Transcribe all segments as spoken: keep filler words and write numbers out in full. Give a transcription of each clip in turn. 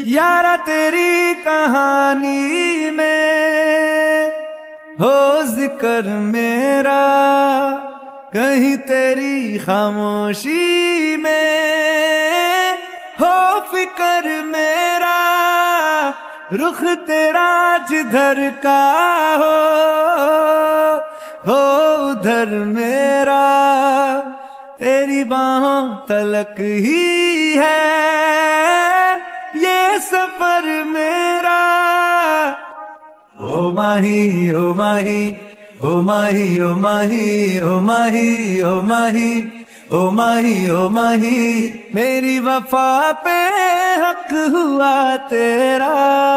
यारा तेरी कहानी में हो जिक्र मेरा, कहीं तेरी खामोशी में हो फिक्र मेरा। रुख तेरा जिधर का हो हो उधर मेरा, तेरी बाहों तलक ही है ये सफर मेरा। ओ माही ओ माही ओ माही ओ माही ओ माही ओ माही ओ माही ओ माही, मेरी वफा पे हक हुआ तेरा।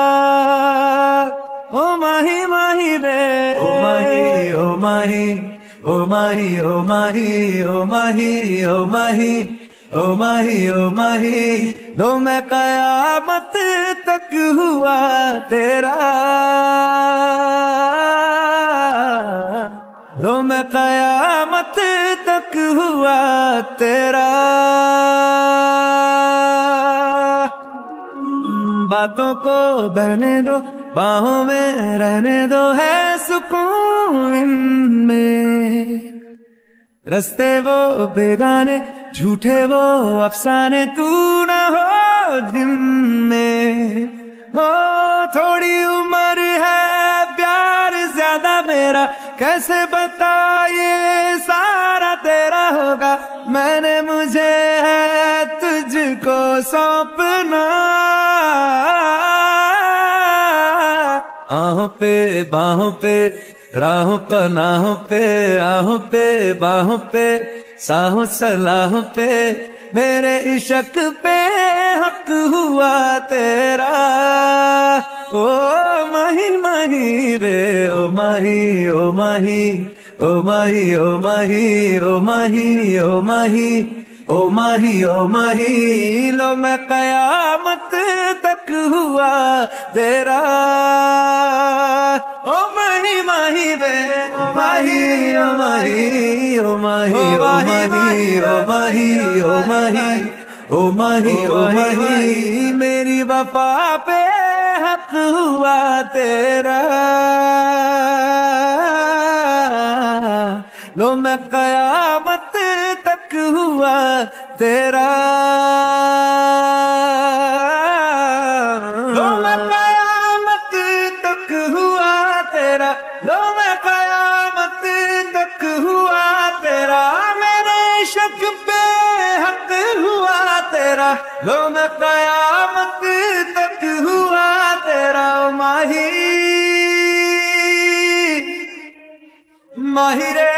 ओ माही माही रे ओ माही ओ माही ओ माही ओ माही ओ माही ओ माही ओ माही ओ माही, लो मैं कयामत तक हुआ तेरा। लो मैं कयामत तक हुआ तेरा। बातों को बहने दो, बाहों में रहने दो, है सुकून इनमें। रस्ते वो बेगाने, झूठे वो अफसाने, तू न हो दिन में। हो थोड़ी उम्र है, प्यार ज्यादा मेरा, कैसे बताइए सारा तेरा होगा। मैंने मुझे है तुझको सौंपना, आहों पे बाहों पे राहों पनाहों पे, आहों पे बाहों पे साहों सलाहों पे, मेरे इश्क पे हक हुआ तेरा। ओ माही माही रे ओ माही ओ माही ओ माही ओ माही ओ माही ओ माही ओ माही ओ माही, लो मैं कयामत तक हुआ तेरा। ओ माही माही रे ओ माही ओ माही ओ माही ओ माही ओ माही ओ माही ओ माही ओ माही, मेरी वफा पे हक हुआ तेरा। लो मैं कयामत तक हुआ तेरा। लो मैं कयामत तक हुआ तेरा। लो मैं कयामत तक हुआ तेरा, मेरे इश्क पे हक हुआ तेरा। लो मैं कयामत तक हुआ तेरा। माही माही रे